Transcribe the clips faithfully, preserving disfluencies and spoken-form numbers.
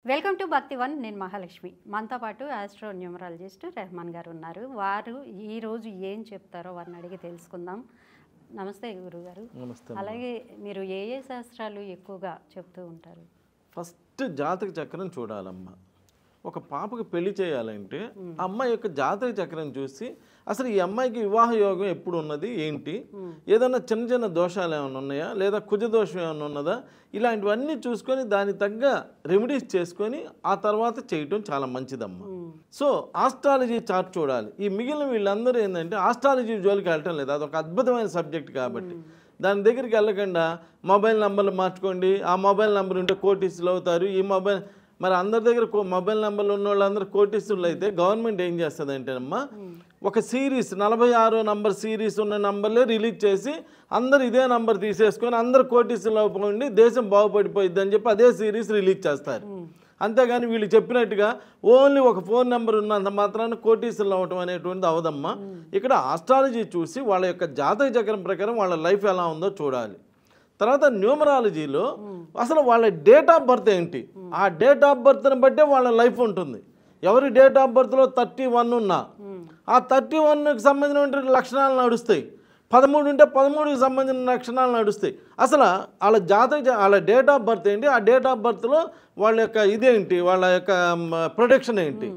Welcome to భక్తి one. నేను మహాలక్ష్మి. మనతో పాటు ఆస్ట్రో న్యూమరాలజిస్ట్ రెహమాన్ గారు ఉన్నారు. వారు ఈరోజు ఏం చెప్తారో వారిని అడిగి తెలుసుకుందాం. నమస్తే గురుగారు. నమస్తే. అలాగే మీరు ఏ ఏ శాస్త్రాలు ఎక్కువగా చెప్తూ ఉంటారు? ఫస్ట్ జాతక చక్రం చూడాలమ్మా. ఒక పాపకు పెళ్లి చేయాలంటే అమ్మాయి యొక్క జాతక చక్రం చూసి అసలు ఈ అమ్మాయికి వివాహ యోగం ఎప్పుడు ఉన్నది ఏంటి, ఏదైనా చిన్న చిన్న దోషాలు ఏమైనా ఉన్నాయా, లేదా కుజ దోషం ఏమైనా ఉన్నదా, ఇలాంటివన్నీ చూసుకొని దానికి తగ్గ రెమెడీస్ చేసుకొని ఆ తర్వాత చేయటం చాలా మంచిదమ్మా. సో ఆస్ట్రాలజీ చార్ట్ చూడాలి. ఈ మిగిలిన వీళ్ళందరూ ఏంటంటే ఆస్ట్రాలజీ జోలికి వెళ్ళటం లేదు. అదొక అద్భుతమైన సబ్జెక్ట్ కాబట్టి దాని దగ్గరికి వెళ్ళకుండా మొబైల్ నెంబర్లు మార్చుకోండి, ఆ మొబైల్ నెంబర్ ఉంటే కోటీసులు అవుతారు, ఈ మొబైల్ మరి అందరి దగ్గర మొబైల్ నెంబర్లు ఉన్న వాళ్ళందరూ కోటీసులు అయితే గవర్నమెంట్ ఏం చేస్తుంది అంటేనమ్మా ఒక సిరీస్ నలభై ఆరో నంబర్ సిరీస్ ఉన్న నంబర్లే రిలీజ్ చేసి అందరు ఇదే నంబర్ తీసేసుకొని అందరు కోటీసులు అవ్వండి, దేశం బాగుపడిపోయిద్ది అని చెప్పి అదే సిరీస్ రిలీజ్ చేస్తారు. అంతేగాని వీళ్ళు చెప్పినట్టుగా ఓన్లీ ఒక ఫోన్ నెంబర్ ఉన్నంత మాత్రాన కోటీసులు అవ్వటం అనేటువంటిది అవదమ్మా. ఇక్కడ ఆస్ట్రాలజీ చూసి వాళ్ళ యొక్క జాతక చక్రం ప్రకారం వాళ్ళ లైఫ్ ఎలా ఉందో చూడాలి. తర్వాత న్యూమరాలజీలో అసలు వాళ్ళ డేట్ ఆఫ్ బర్త్ ఏంటి, ఆ డేట్ ఆఫ్ బర్త్ని బట్టే వాళ్ళ లైఫ్ ఉంటుంది. ఎవరి డేట్ ఆఫ్ బర్త్లో థర్టీ వన్ ఉన్నా ఆ థర్టీ వన్కి సంబంధించిన లక్షణాలు నడుస్తాయి, పదమూడు ఉంటే పదమూడుకి సంబంధించిన లక్షణాలు నడుస్తాయి. అసలు వాళ్ళ జాతక వాళ్ళ డేట్ ఆఫ్ బర్త్ ఏంటి, ఆ డేట్ ఆఫ్ బర్త్లో వాళ్ళ యొక్క ఇదేంటి, వాళ్ళ యొక్క ప్రొడక్షన్ ఏంటి.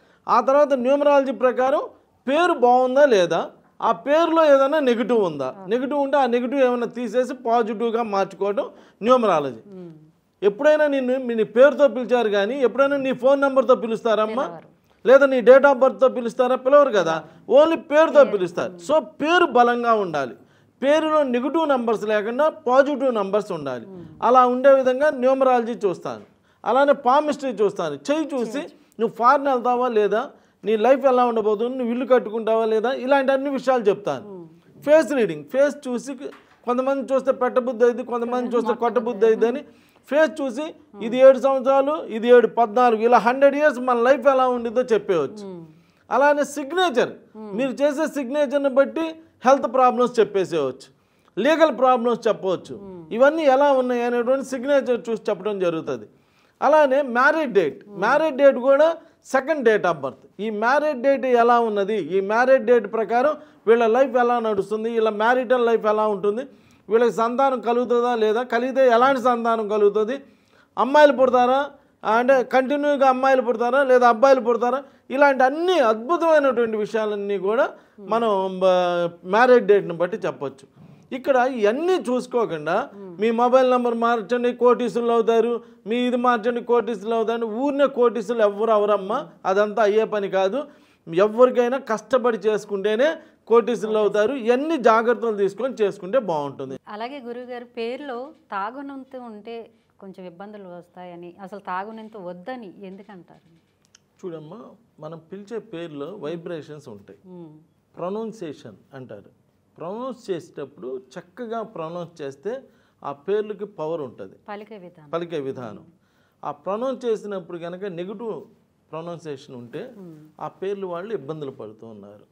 ఆ తర్వాత న్యూమరాలజీ ప్రకారం పేరు బాగుందా లేదా, ఆ పేరులో ఏదైనా నెగిటివ్ ఉందా, నెగిటివ్ ఉంటే ఆ నెగిటివ్ ఏమైనా తీసేసి పాజిటివ్గా మార్చుకోవడం న్యూమరాలజీ. ఎప్పుడైనా నిన్ను నీ పేరుతో పిలిచారు కానీ ఎప్పుడైనా నీ ఫోన్ నెంబర్తో పిలుస్తారమ్మా, లేదా నీ డేట్ ఆఫ్ బర్త్తో పిలుస్తారా? పిలవరు కదా, ఓన్లీ పేరుతో పిలుస్తారు. సో పేరు బలంగా ఉండాలి, పేరులో నెగిటివ్ నెంబర్స్ లేకుండా పాజిటివ్ నెంబర్స్ ఉండాలి. అలా ఉండే విధంగా న్యూమరాలజీ చూస్తాను. అలానే పామిస్ట్రీ చూస్తాను. చెయ్యి చూసి నువ్వు ఫారెన్ వెళ్తావా లేదా, నీ లైఫ్ ఎలా ఉండబోతుంది, నువ్వు ఇల్లు కట్టుకుంటావా లేదా, ఇలాంటి అన్ని విషయాలు చెప్తాను. ఫేస్ రీడింగ్, ఫేస్ చూసి కొంతమంది చూస్తే పెట్టబుద్ధి అయింది, కొంతమంది చూస్తే కొట్టబుద్ధి అయింది అని ఫేస్ చూసి ఇది ఏడు సంవత్సరాలు ఇది ఏడు పద్నాలుగు ఇలా హండ్రెడ్ ఇయర్స్ మన లైఫ్ ఎలా ఉండిద్దో చెప్పేయచ్చు. అలానే సిగ్నేచర్, మీరు చేసే సిగ్నేచర్ని బట్టి హెల్త్ ప్రాబ్లమ్స్ చెప్పేసేయచ్చు, లీగల్ ప్రాబ్లమ్స్ చెప్పవచ్చు. ఇవన్నీ ఎలా ఉన్నాయి అనేటువంటి సిగ్నేచర్ చూసి చెప్పడం జరుగుతుంది. అలానే మ్యారేజ్ డేట్, మ్యారేజ్ డేట్ కూడా సెకండ్ డేట్ ఆఫ్ బర్త్. ఈ మ్యారేజ్ డేట్ ఎలా ఉన్నది, ఈ మ్యారేజ్ డేట్ ప్రకారం వీళ్ళ లైఫ్ ఎలా నడుస్తుంది, వీళ్ళ మ్యారిటల్ లైఫ్ ఎలా ఉంటుంది, వీళ్ళకి సంతానం కలుగుతుందా లేదా, కలిగితే ఎలాంటి సంతానం కలుగుతుంది, అమ్మాయిలు పుడతారా అంటే కంటిన్యూగా అమ్మాయిలు పుడతారా లేదా అబ్బాయిలు పుడతారా, ఇలాంటి అన్ని అద్భుతమైనటువంటి విషయాలన్నీ కూడా మనం మ్యారేజ్ డేట్ని బట్టి చెప్పొచ్చు. ఇక్కడ ఇవన్నీ చూసుకోకుండా మీ మొబైల్ నెంబర్ మార్చండి కోటీసులు అవుతారు, మీ ఇది మార్చండి కోటీసులు అవుతారు, ఊరినే కోటీసులు ఎవరు అవరమ్మా, అదంతా అయ్యే పని కాదు. ఎవరికైనా కష్టపడి చేసుకుంటేనే కోటీసులు అవుతారు. ఇవన్నీ జాగ్రత్తలు తీసుకొని చేసుకుంటే బాగుంటుంది. అలాగే గురువుగారు పేరులో తాగునంత ఉంటే కొంచెం ఇబ్బందులు వస్తాయని, అసలు తాగునంత వద్దని ఎందుకంటారు? చూడమ్మా, మనం పిలిచే పేర్లో వైబ్రేషన్స్ ఉంటాయి, ప్రొనౌన్సియేషన్ అంటారు. ప్రొనౌన్స్ చేసేటప్పుడు చక్కగా ప్రొనౌన్స్ చేస్తే ఆ పేర్లకి పవర్ ఉంటుంది, పలికే విధానం పలికే విధానం. ఆ ప్రొనౌన్స్ చేసినప్పుడు కనుక నెగిటివ్ ప్రొనౌన్సియేషన్ ఉంటే ఆ పేర్లు వాళ్ళు ఇబ్బందులు పడుతూ ఉన్నారు.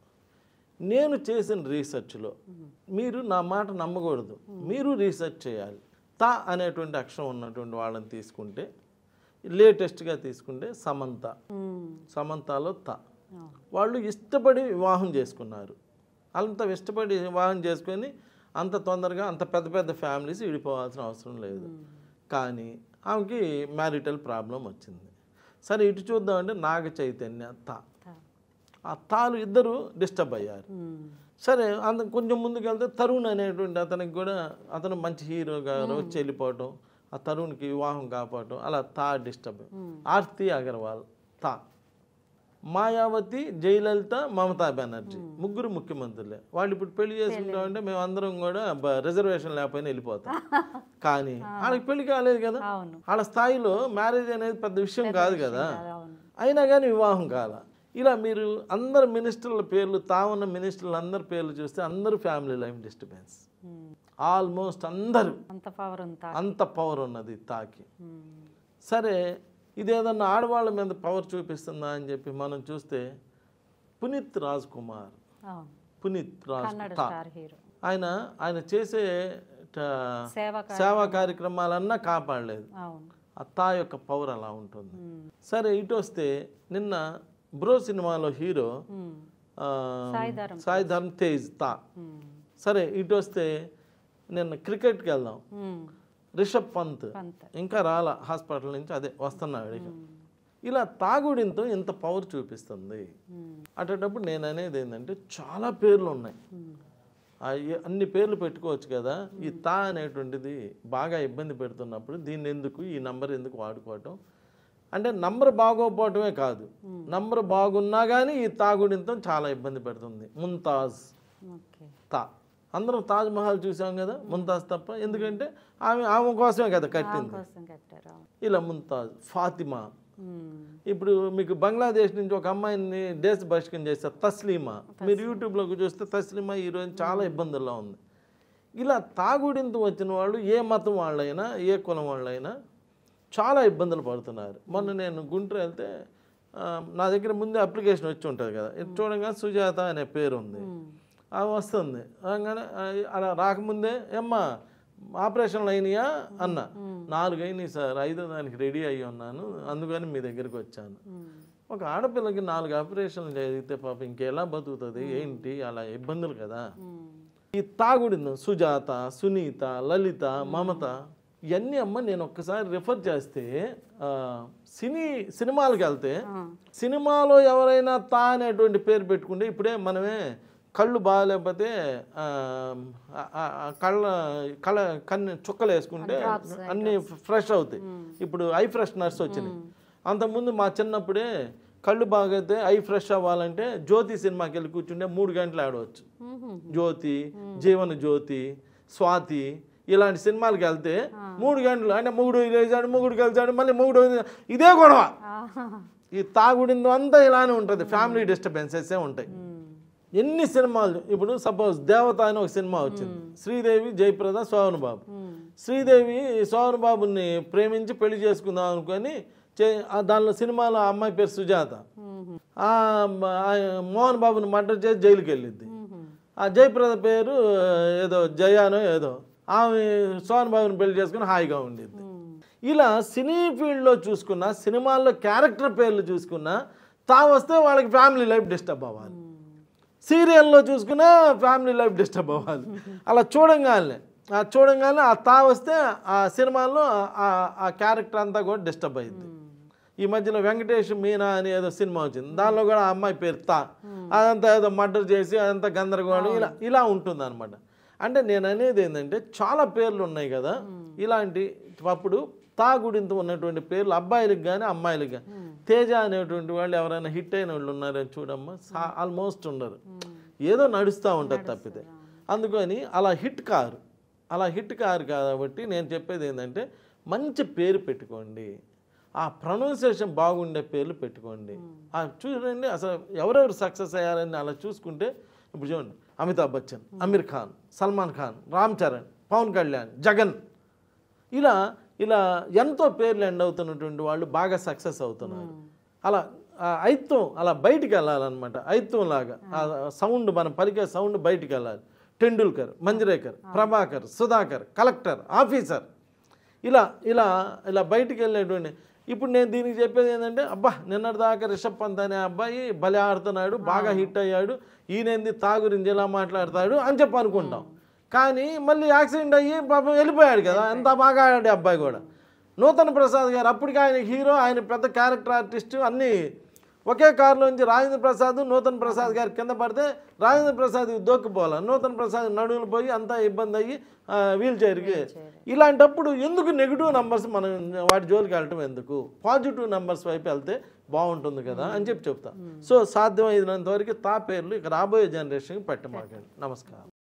నేను చేసిన రీసెర్చ్లో మీరు నా మాట నమ్మకూడదు, మీరు రీసెర్చ్ చేయాలి. తా అనేటువంటి అక్షరం ఉన్నటువంటి వాళ్ళని తీసుకుంటే లేటెస్ట్గా తీసుకుంటే సమంత, సమంతలో తా, వాళ్ళు ఇష్టపడి వివాహం చేసుకున్నారు. అంత ఇష్టపడి వివాహం చేసుకొని అంత తొందరగా అంత పెద్ద పెద్ద ఫ్యామిలీస్ విడిపోవాల్సిన అవసరం లేదు. కానీ ఆమెకి మ్యారిటల్ ప్రాబ్లం వచ్చింది. సరే ఇటు చూద్దామంటే నాగ చైతన్య తా, ఆ తాలు ఇద్దరు డిస్టర్బ్ అయ్యారు. సరే అంత కొంచెం ముందుకు వెళ్తే తరుణ్ అనేటువంటి అతనికి కూడా అతను మంచి హీరోగా వచ్చి వెళ్ళిపోవటం, ఆ తరుణ్కి వివాహం కాపాడటం, అలా తా డిస్టర్బ్. ఆర్తి అగర్వాల్ తా, మాయావతి, జయలలిత, మమతా బెనర్జీ ముగ్గురు ముఖ్యమంత్రులే. వాళ్ళు ఇప్పుడు పెళ్లి చేసుకుంటామంటే మేము అందరం కూడా రిజర్వేషన్ లేకపోయినా వెళ్ళిపోతాం. కానీ వాళ్ళకి పెళ్లి కాలేదు కదా, వాళ్ళ స్థాయిలో మ్యారేజ్ అనేది పెద్ద విషయం కాదు కదా, అయినా కానీ వివాహం కాల. ఇలా మీరు అందరు మినిస్టర్ల పేర్లు, తావున్న మినిస్టర్లు అందరి పేర్లు చూస్తే అందరూ ఫ్యామిలీ లైఫ్ డిస్టర్బెన్స్, ఆల్మోస్ట్ అందరూ అంత పవర్ ఉన్నది తాకి. సరే ఇది ఏదన్నా ఆడవాళ్ళ మీద పవర్ చూపిస్తుందా అని చెప్పి మనం చూస్తే పునీత్ రాజ్ కుమార్, పునీత్ రాజ్ ఆయన ఆయన చేసే సేవా కార్యక్రమాలన్నా కాపాడలేదు. ఆ తా యొక్క పవర్ అలా ఉంటుంది. సరే ఇటు వస్తే నిన్న బ్రో సినిమాలో హీరో ఆ, సాయి ధర్మ్ తేజ్ తా. సరే ఇటు వస్తే నిన్న క్రికెట్కి వెళ్దాం, రిషబ్ పంత్ ఇంకా రాలా హాస్పిటల్ నుంచి, అదే వస్తున్నాడు ఇక. ఇలా తాగుడింతో ఇంత పవర్ చూపిస్తుంది. అటేటప్పుడు నేను అనేది ఏంటంటే చాలా పేర్లు ఉన్నాయి, ఆ ఏ- అన్ని పేర్లు పెట్టుకోవచ్చు కదా. ఈ తా అనేటువంటిది బాగా ఇబ్బంది పెడుతున్నప్పుడు దీన్ని ఎందుకు, ఈ నంబర్ ఎందుకు వాడుకోవటం అంటే నంబర్ బాగోపోవటమే కాదు, నంబర్ బాగున్నా కానీ ఈ తాగుడింతో చాలా ఇబ్బంది పెడుతుంది. ముంతాజ్ తా, అందరం తాజ్ మహల్ చూసాం కదా, ముంతాజ్ తప్ప, ఎందుకంటే ఆమె ఆమె కోసమే కదా కట్టింది. ఇలా ముంతాజ్, ఫాతిమా. ఇప్పుడు మీకు బంగ్లాదేశ్ నుంచి ఒక అమ్మాయిని దేశ బహిష్కరణ చేస్తారు, తస్లీమా. మీరు యూట్యూబ్లోకి చూస్తే తస్లీమా ఈరోజు చాలా ఇబ్బందుల్లో ఉంది. ఇలా తాగుడింతో వచ్చిన వాళ్ళు ఏ మతం వాళ్ళైనా ఏ కులం వాళ్ళైనా చాలా ఇబ్బందులు పడుతున్నారు. మొన్న నేను గుంటూరు వెళ్తే ఆ, నా దగ్గర ముందే అప్లికేషన్ వచ్చి ఉంటుంది కదా, ఇది చూడగా సుజాత అనే పేరు ఉంది, అది వస్తుంది. అనగానే అలా రాకముందే ఏమ్మా ఆపరేషన్లు అయినాయా అన్న, నాలుగు అయినాయి సార్, ఐదో దానికి రెడీ అయ్యి ఉన్నాను, అందుకని మీ దగ్గరికి వచ్చాను. ఒక ఆడపిల్లకి నాలుగు ఆపరేషన్లు జరిగితే పాపం ఇంకెలా బతుకుతుంది ఏంటి, అలా ఇబ్బందులు కదా. ఈ తాగుడింది సుజాత, సునీత, లలిత, మమత, ఇవన్నీ అమ్మ నేను ఒక్కసారి రిఫర్ చేస్తే ఆ, సినీ సినిమాలకు వెళ్తే సినిమాలో ఎవరైనా తా అనేటువంటి పేరు పెట్టుకుంటే, ఇప్పుడే మనమే కళ్ళు బాగాలేకపోతే ఆ, ఆ, ఆ, కళ్ళ కళ్ళ కన్ను చుక్కలు వేసుకుంటే అన్నీ ఫ్రెష్ అవుతాయి. ఇప్పుడు ఐ ఫ్రెషనర్స్ వచ్చినాయి. అంతకుముందు మా చిన్నప్పుడే కళ్ళు బాగైతే ఐ ఫ్రెష్ అవ్వాలంటే జ్యోతి సినిమాకి వెళ్ళి కూర్చుంటే మూడు గంటలు ఆడవచ్చు. జ్యోతి, జీవన జ్యోతి, స్వాతి ఇలాంటి సినిమాలకు వెళ్తే మూడు గంటలు అంటే మూడు లేచాడు, మూడు కలిసాడు, మళ్ళీ మూడు, ఇదే గొడవ. ఈ తాగుడిందో అంతా ఇలానే ఉంటుంది, ఫ్యామిలీ డిస్టర్బెన్సెస్ ఉంటాయి. ఎన్ని సినిమాలు, ఇప్పుడు సపోజ్ దేవత అని ఒక సినిమా వచ్చింది, శ్రీదేవి, జయప్రద, సోహన్ బాబు. శ్రీదేవి సోహన్ బాబుని ప్రేమించి పెళ్లి చేసుకుందాం అనుకొని దానిలో సినిమాలో ఆ అమ్మాయి పేరు సుజాత, ఆ మోహన్ బాబుని మర్డర్ చేసి జైలుకి వెళ్ళిద్ది. ఆ జయప్రద పేరు ఏదో జయానో ఏదో, ఆమె సోహన్ బాబుని పెళ్లి చేసుకుని హాయిగా ఉండిద్ది. ఇలా సినీ ఫీల్డ్లో చూసుకున్నా, సినిమాల్లో క్యారెక్టర్ పేర్లు చూసుకున్నా తా వస్తే వాళ్ళకి ఫ్యామిలీ లైఫ్ డిస్టర్బ్ అవ్వాలి. సీరియల్లో చూసుకున్నా ఫ్యామిలీ లైఫ్ డిస్టర్బ్ అవ్వాలి. అలా చూడంగానే ఆ చూడంగానే ఆ తా వస్తే ఆ సినిమాల్లో ఆ క్యారెక్టర్ అంతా కూడా డిస్టర్బ్ అయింది. ఈ మధ్యలో వెంకటేష్ మీనా అని ఏదో సినిమా వచ్చింది, దానిలో కూడా ఆ అమ్మాయి పేరు తా, అదంతా ఏదో మర్డర్ చేసి అదంతా గందరగోళం, ఇలా ఇలా ఉంటుంది అనమాట. అంటే నేను అనేది ఏంటంటే చాలా పేర్లు ఉన్నాయి కదా, ఇలాంటి అప్పుడు తాగుడింతో ఉన్నటువంటి పేర్లు అబ్బాయిలకు కానీ అమ్మాయిలకు కానీ. తేజ అనేటువంటి వాళ్ళు ఎవరైనా హిట్ అయిన వాళ్ళు ఉన్నారని చూడమ్మా, ఆల్మోస్ట్ ఉండరు, ఏదో నడుస్తూ ఉంటుంది తప్పితే. అందుకని అలా హిట్ కారు, అలా హిట్ కారు కాబట్టి నేను చెప్పేది ఏంటంటే మంచి పేరు పెట్టుకోండి, ఆ ప్రొనౌన్సియేషన్ బాగుండే పేర్లు పెట్టుకోండి. ఆ చూడండి అసలు ఎవరెవరు సక్సెస్ అయ్యారని అలా చూసుకుంటే, ఇప్పుడు చూడండి అమితాబ్ బచ్చన్, అమీర్ ఖాన్, సల్మాన్ ఖాన్, రామ్ చరణ్, పవన్ కళ్యాణ్, జగన్, ఇలా ఇలా ఎంతో పేర్లు ఎండ్ అవుతున్నటువంటి వాళ్ళు బాగా సక్సెస్ అవుతున్నారు. అలా ఐత్వం అలా బయటికి వెళ్ళాలన్నమాట, ఐత్వం లాగా ఆ సౌండ్ మనం పలికే సౌండ్ బయటికి వెళ్ళాలి. టెండూల్కర్, మంజ్రేకర్, ప్రభాకర్, సుధాకర్, కలెక్టర్, ఆఫీసర్, ఇలా ఇలా ఇలా బయటికి వెళ్ళేటువంటి. ఇప్పుడు నేను దీనికి చెప్పేది ఏంటంటే, అబ్బా నిన్నటిదాకా రిషబ్ పంత్ అనే అబ్బాయి భలే ఆడుతున్నాడు, బాగా హిట్ అయ్యాడు, ఈయనేంది తా గురించి ఇలా మాట్లాడతాడు అని చెప్పి అనుకుంటాం. కానీ మళ్ళీ యాక్సిడెంట్ అయ్యి పాపం వెళ్ళిపోయాడు కదా, ఎంత బాగా ఆడాడు అబ్బాయి కూడా. నూతన్ ప్రసాద్ గారు అప్పటికి ఆయన హీరో, ఆయన పెద్ద క్యారెక్టర్ ఆర్టిస్ట్, అన్నీ ఒకే కారులోంచి రాజేంద్ర ప్రసాద్ నూతన్ ప్రసాద్ గారి కింద పడితే రాజేంద్ర ప్రసాద్ దొక్కిపోవాలి, నూతన్ ప్రసాద్ నడువులు పోయి అంతా ఇబ్బంది అయ్యి వీల్ చైర్కి. ఇలాంటప్పుడు ఎందుకు నెగిటివ్ నెంబర్స్ మనం వాటి జోలికి వెళ్ళటం ఎందుకు, పాజిటివ్ నెంబర్స్ వైపు వెళ్తే బాగుంటుంది కదా అని చెప్పి చెప్తా. సో సాధ్యమైనంత వరకు తా పేర్లు ఇక రాబోయే జనరేషన్కి పెట్టమాకండి. నమస్కారం.